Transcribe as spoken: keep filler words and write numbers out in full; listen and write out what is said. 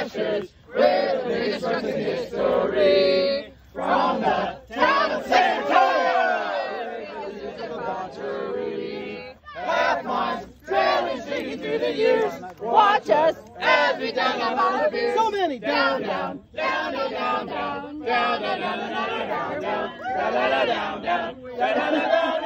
ashes with the biggest drunk in history. From the town of San Antonio, it's a debauchery. Half minds trailing shiggy through the years. Watch us as we down on all the beers. So many down, down, down, down, down, down, down, down, down, down, down, down, down, down, down, down, down, down, down.